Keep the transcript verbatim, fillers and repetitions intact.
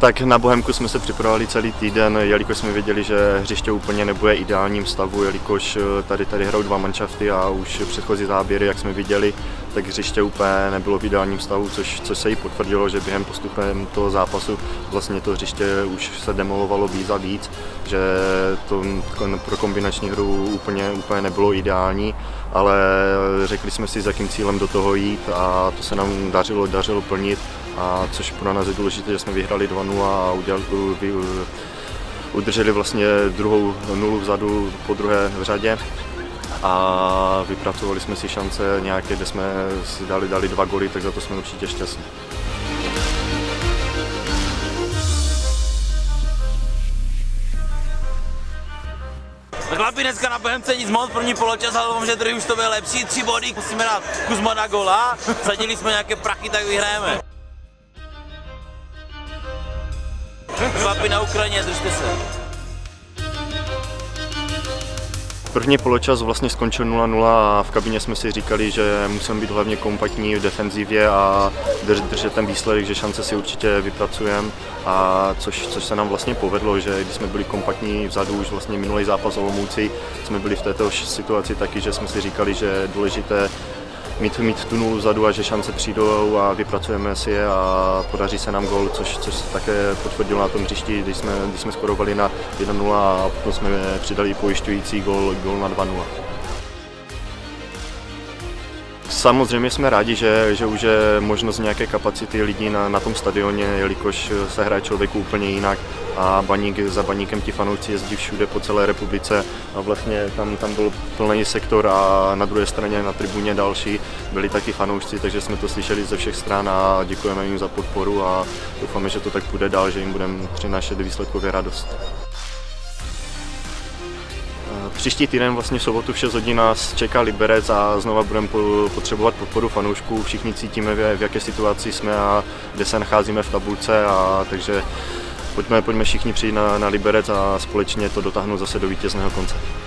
Tak na Bohemku jsme se připravovali celý týden, jelikož jsme věděli, že hřiště úplně nebude ideálním stavu, jelikož tady tady hrajou dva manšafty a už předchozí záběry, jak jsme viděli, tak hřiště úplně nebylo v ideálním stavu, což, což se jí potvrdilo, že během postupem toho zápasu vlastně to hřiště už se demolovalo víc a víc, že to pro kombinační hru úplně, úplně nebylo ideální, ale řekli jsme si, s jakým cílem do toho jít a to se nám dařilo, dařilo plnit. A což pro nás je důležité, že jsme vyhrali dva nula a udělali, udrželi vlastně druhou nulu vzadu po druhé v řadě a vypracovali jsme si šance nějaké, kde jsme si dali, dali dva goly, tak za to jsme určitě šťastní. Chlapi, dneska na Bohemce nic moc, první poločas, ale doufám, že druhý už to bude lepší, tři body, musíme dát Kuzma na gola, sadili jsme nějaké prachy, tak vyhrajeme. Chlapi na Ukrajině, držte se. První poločas vlastně skončil nula nula a v kabině jsme si říkali, že musíme být hlavně kompaktní v defenzivě a držet ten výsledek, že šance si určitě vypracujeme, a což, což se nám vlastně povedlo, že když jsme byli kompaktní vzadu, už vlastně minulý zápas Olomouci, jsme byli v této situaci taky, že jsme si říkali, že je důležité mít, mít tu nulu vzadu a že šance přijdou a vypracujeme si je a podaří se nám gól, což, což se také potvrdilo na tom hřišti, když jsme, když jsme skorovali na jedna nula a potom jsme přidali pojišťující gól, gól na dva nula. Samozřejmě jsme rádi, že, že už je možnost nějaké kapacity lidí na, na tom stadioně, jelikož se hraje člověku úplně jinak a Baník, za Baníkem ti fanoušci jezdí všude po celé republice a vlastně tam, tam byl plný sektor a na druhé straně na tribuně další byli taky fanoušci, takže jsme to slyšeli ze všech stran a děkujeme jim za podporu a doufáme, že to tak půjde dál, že jim budeme přinášet výsledkově radost. Příští týden, vlastně v sobotu v šest hodin, nás čeká Liberec a znova budeme potřebovat podporu fanoušků. Všichni cítíme, v jaké situaci jsme a kde se nacházíme v tabulce, a takže pojďme, pojďme všichni přijít na, na Liberec a společně to dotáhnout zase do vítězného konce.